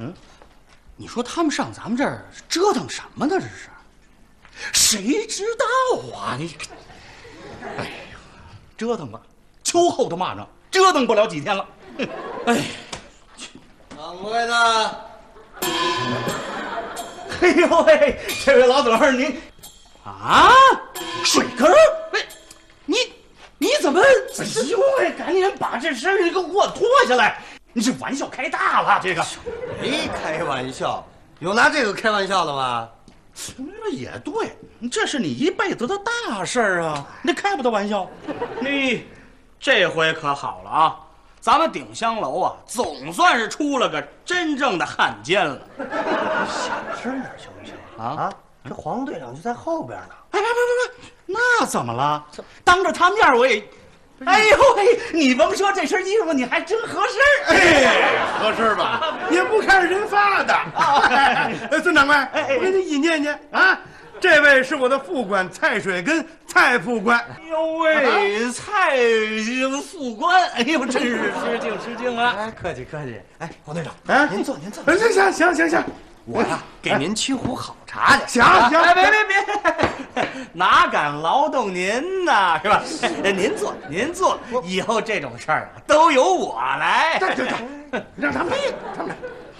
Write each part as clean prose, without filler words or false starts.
你说他们上咱们这儿折腾什么呢？这是，谁知道啊？你，哎呀，折腾吧，秋后的蚂蚱，折腾不了几天了。哎， 掌柜的， 哎呦喂，这位老总儿您，啊，水根儿，喂，你怎么？哎呦喂，赶紧把这身上这个货脱下来！你这玩笑开大了，这个。 没开玩笑，有拿这个开玩笑的吗？ 也对，这是你一辈子的大事儿啊，你开不得玩笑。 你这回可好了啊，咱们鼎香楼啊，总算是出了个真正的汉奸了。 小声点行不行啊？这黄队长就在后边呢。 哎，不，那怎么了？当着他面我也，哎呦喂，你甭说这身衣服你还真合适。 哎，合适吧？也不看人发的。孙掌柜，我给你一念念啊。这位是我的副官蔡水根，蔡副官。 哎呦喂，蔡副官，哎呦，真是失敬啊！ 哎，客气客气。哎，黄队长， 哎， 您坐。 行， 我呀，给您沏壶好茶去。 行， 哎，别，哪敢劳动您呢？是吧？您坐，以后这种事儿啊，都由我来。 对，让他们来。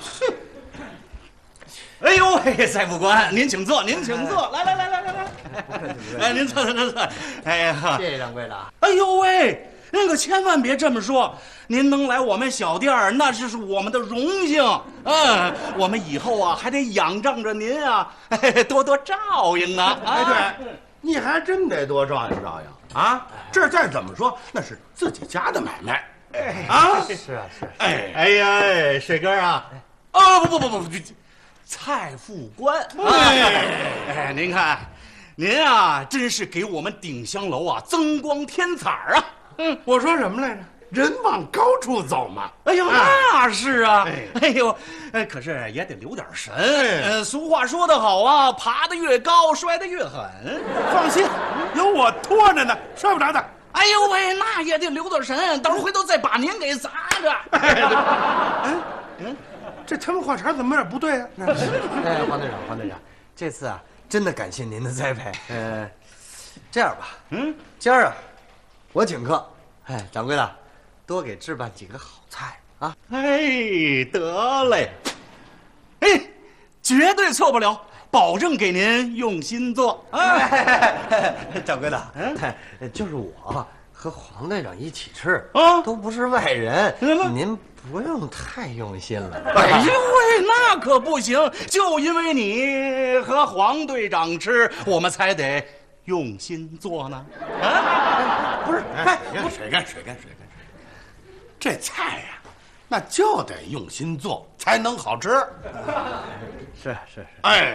哎呦喂，蔡副官，您请坐，来，哎，您坐。哎呀， 谢谢掌柜的。 哎呦喂，您可千万别这么说，您能来我们小店儿，那是我们的荣幸。我们以后啊还得仰仗着您啊，多多照应啊。 哎，对，你还真得多照应啊！这再怎么说，那是自己家的买卖。 是啊。 哎呀，水哥啊， 不，蔡副官。哎，您看，您啊真是给我们鼎香楼啊增光添彩啊。 我说什么来着？人往高处走嘛。 哎呦，那是啊。 哎呦，可是也得留点神。俗话说得好啊，爬得越高，摔得越狠。 放心，有我拖着呢，摔不着的。 哎呦喂，那也得留点神，到时候回头再把您给砸着。 这他们话茬怎么有点不对啊？ 哎，黄队长，这次啊，真的感谢您的栽培。这样吧，今儿啊，我请客。哎，掌柜的，多给置办几个好菜啊！ 哎，得嘞，哎，绝对错不了，保证给您用心做。 掌柜的，就是我和黄队长一起吃啊， 都不是外人，您不用太用心了。 哎呦喂，那可不行，就因为你和黄队长吃，我们才得用心做呢。 不是，水干，这菜呀，那就得用心做才能好吃。 是。 哎，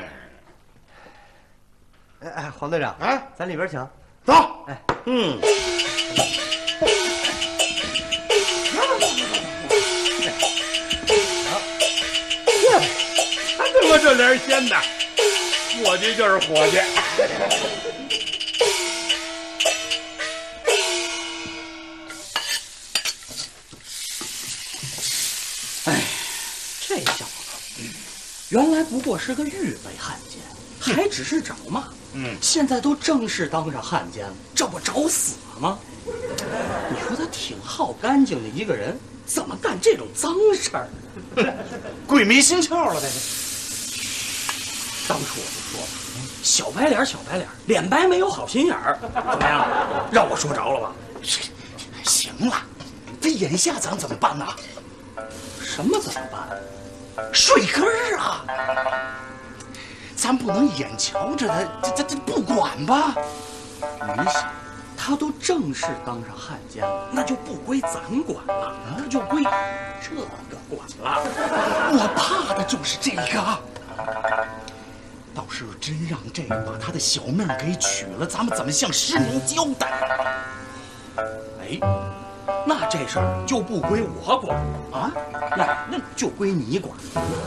黄队长，咱里边请。 走。 哎， 他他妈这脸鲜的，伙计就是伙计。 哎，这小子原来不过是个预备汉奸，还只是找骂。现在都正式当上汉奸了，这不找死吗？你说他挺好干净的一个人，怎么干这种脏事儿？鬼迷心窍了，这是。当初我就说了，小白脸，脸白没有好心眼儿，怎么样？让我说着了吧？行了，这眼下咱怎么办呢？什么怎么办？水根儿啊！咱不能眼瞧着他，这不管吧？你想，他都正式当上汉奸了，那就不归咱管了，那就归这个管了。我怕的就是这个。到时候真让这个把他的小命给取了，咱们怎么向师娘交代？哎，那这事儿就不归我管啊，那就归你管。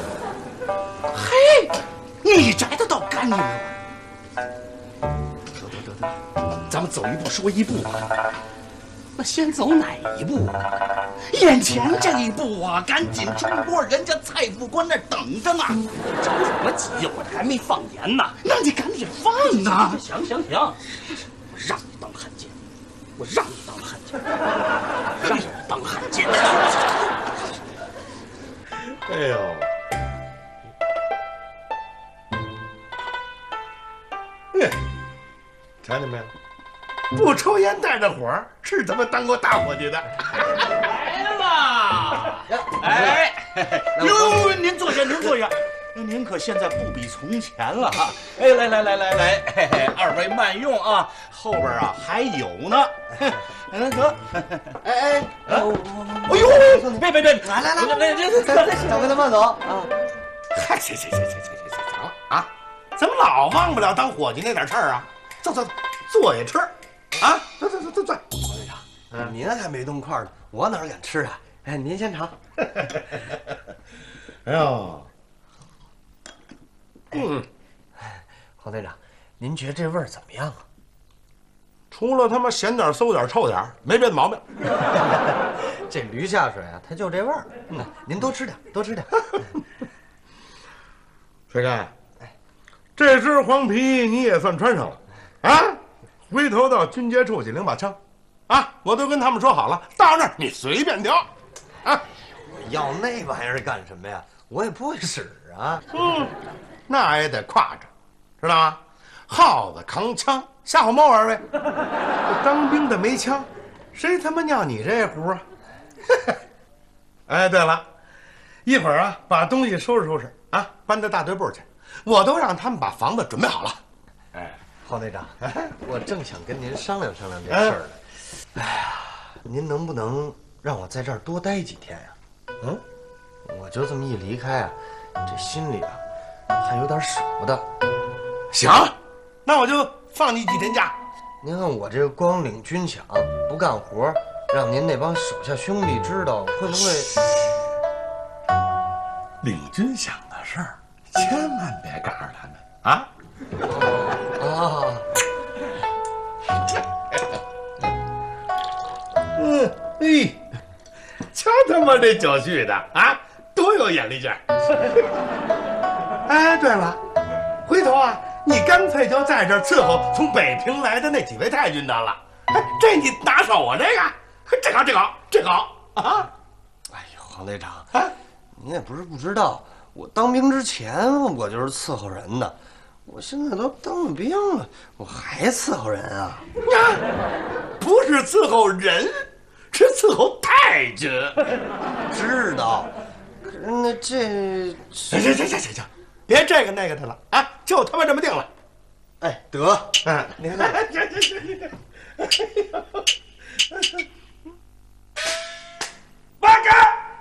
嘿，你摘的倒干净了。得，咱们走一步说一步吧。 那先走哪一步啊？眼前这一步啊，赶紧冲锅，人家蔡副官那等着呢。着什么急呀？我这还没放盐呢，那你赶紧放啊！行，我让你当汉奸，我让你当汉奸，让你当汉奸。 哎呦！哎，瞧见没有？不抽烟带着火是他妈当过大伙计的。 来了！哎，哟，您坐下。您可现在不比从前了哈！哎，来，二位慢用啊，后边啊还有呢。得， 哎呦，别，来， 掌柜的慢走啊！ 嗨，行了啊！怎么老忘不了当伙计那点事儿啊？走，坐下吃啊！坐。 曹队长，您还没动筷呢，我哪敢吃啊？哎，您先尝。 哎呦， 黄队长，您觉得这味儿怎么样啊？ 除了他妈咸点、馊点、臭点，没别的毛病。 这驴下水啊，它就这味儿。您多吃点。 水干，这身黄皮你也算穿上了啊！回头到军阶处去领把枪，啊，我都跟他们说好了，到那儿你随便挑，啊！ 要那玩意儿干什么呀？我也不会使啊。 那也得挎着，知道吗？耗子扛枪，吓唬猫玩呗。当兵的没枪，谁他妈尿你这壶啊？哎，对了，一会儿啊，把东西收拾啊，搬到大队部去。我都让他们把房子准备好了。 哎，黄队长，我正想跟您商量这事儿呢。哎呀，您能不能让我在这儿多待几天呀？我就这么一离开啊，这心里啊还有点舍不得。 行，那我就放你几天假。 您看我这光领军饷不干活，让您那帮手下兄弟知道，会不会？ 领军饷的事儿，千万别告诉他们啊！瞧他妈这酒续的啊，多有眼力劲儿！哎，对了，回头啊，你干脆就在这儿伺候从北平来的那几位太君得了。哎，这你拿手啊，这好啊！ 哎呦，黄队长啊，您也不是不知道，我当兵之前我就是伺候人的，我现在都当了兵了，我还伺候人啊？ 不是伺候人，是伺候太君。 知道，可是那这…… 行，别这个那个的了啊，就他妈这么定了。 哎，得， 你看，八哥，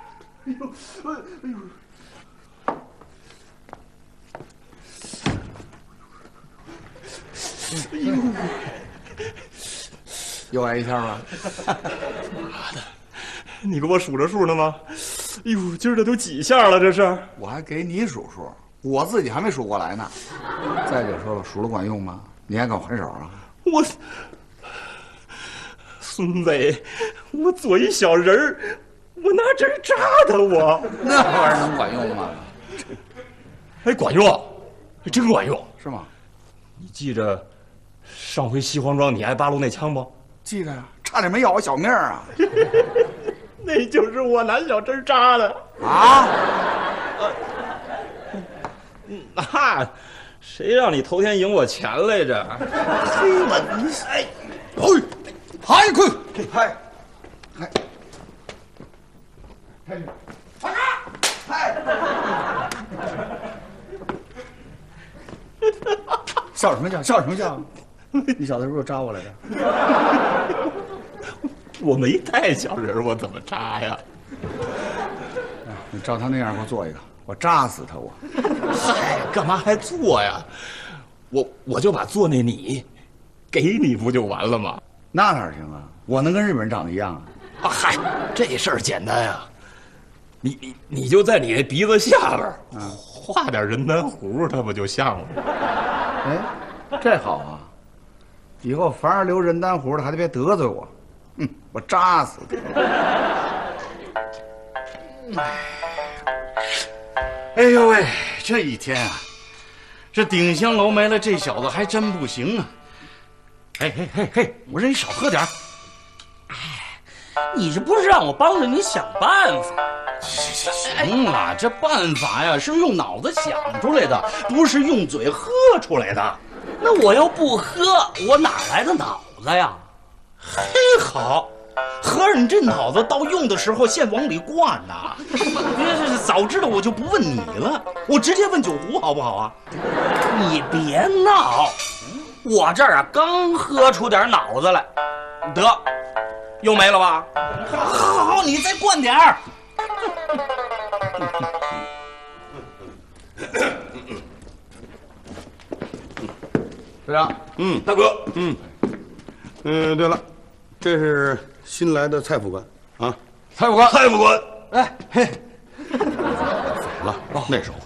又挨一下吗？ 妈的，你给我数着数呢吗？哎呦，今儿这都几下了？这是？ 我还给你数数，我自己还没数过来呢。再者说了，数了管用吗？你还敢还手啊？ 我，孙伟，我做一小人儿，我拿针扎他，我那玩意儿能管用吗？ 哎，管用，还真管用， 是吗？ 你记着上回西黄庄你挨八路那枪不？ 记着呀，差点没要我小命啊！ 那就是我拿小针扎的啊！ 那谁让你头天赢我钱来着？ 嘿我哎， 嗨，快， 嗨， 笑什么笑？笑什么笑？你小子是不是扎我来着？ 我没带小人，我怎么扎呀？ 你照他那样给我做一个，我扎死他我！ 嗨，干嘛还做呀？我就把做那你给你不就完了吗？ 那哪行啊？我能跟日本人长得一样啊？ 啊嗨，这事儿简单呀，你就在你那鼻子下边画点人丹弧，它不就像了？ 哎，这好啊！以后凡是留人丹弧的，还得别得罪我。 我扎死他！哎呦喂，这一天啊，这鼎香楼没了，这小子还真不行啊！嘿，我让你少喝点。 你这不是让我帮着你想办法？ 行了，这办法呀是用脑子想出来的，不是用嘴喝出来的。 那我又不喝，我哪来的脑子呀？ 嘿，好，合着你这脑子到用的时候先往里灌呐！这早知道我就不问你了，我直接问酒壶好不好啊？ 你别闹，我这儿啊刚喝出点脑子来，得，又没了吧？ 好，你再灌点儿。 队长， 大哥， 对了，这是新来的蔡副官啊， 蔡副官，蔡副官， 哎嘿， 怎么了？那手，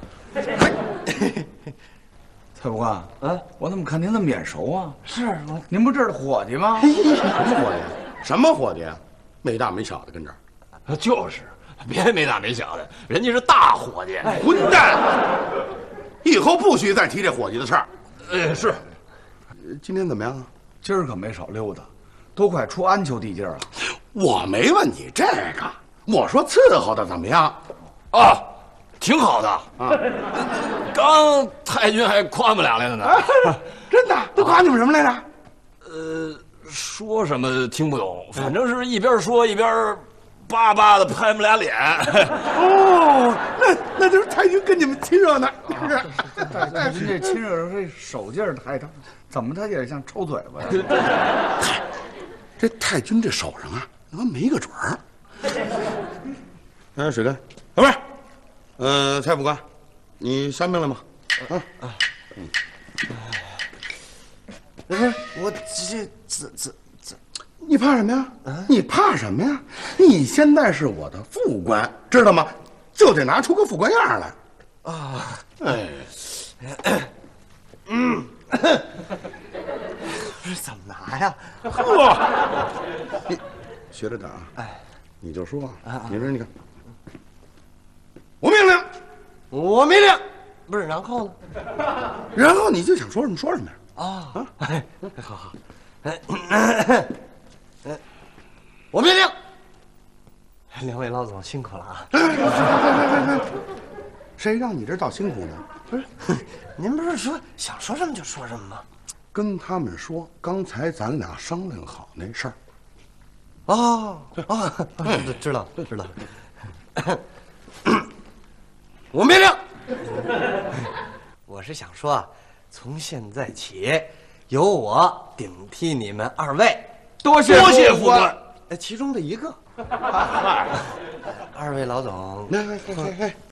蔡副官，我怎么看您那么眼熟啊？ 是我您不这儿的伙计吗？ 什么伙计？什么伙计啊？没大没小的跟这儿， 就是，别没大没小的，人家是大伙计。 混蛋！以后不许再提这伙计的事儿。 是， 今天怎么样啊？ 今儿可没少溜达，都快出安丘地界了。 我没问你这个，我说伺候的怎么样？ 啊，挺好的啊。刚太君还夸我们俩来了呢。 真的？都夸你们什么来着？ 说什么听不懂，反正是一边说一边巴巴的拍我们俩脸。 哦，那就是太君跟你们亲热呢，是不是？ 您这亲热这手劲儿太大，怎么他也像抽嘴巴呀？ 这太君这手上啊，他妈没个准儿。水根，不是，蔡副官，你下命了吗？ 不是我你怕什么呀？你怕什么呀？你现在是我的副官，知道吗？就得拿出个副官样来。 啊， 哎， 不是怎么拿呀？ 你学着点啊！哎，你就说啊，你说你看，我命令， 我命令，不是，然后呢？ 然后你就想说什么说什么呀？ 好，我命令，两位老总辛苦了啊！ 谁让你这倒辛苦呢？ 不是，您不是说想说什么就说什么吗？ 跟他们说，刚才咱俩商量好那事儿。 知道。我命令，我是想说啊，从现在起，由我顶替你们二位。 多谢副官。 其中的一个。二位老总， 嘿。